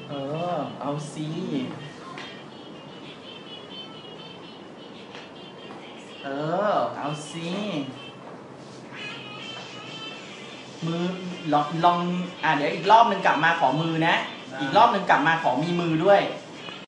เอาสิเอาสิมือลองเดี๋ยวอีกรอบหนึ่งกลับมาขอมือนะอีกรอบหนึ่งกลับมาขอมีมือด้วย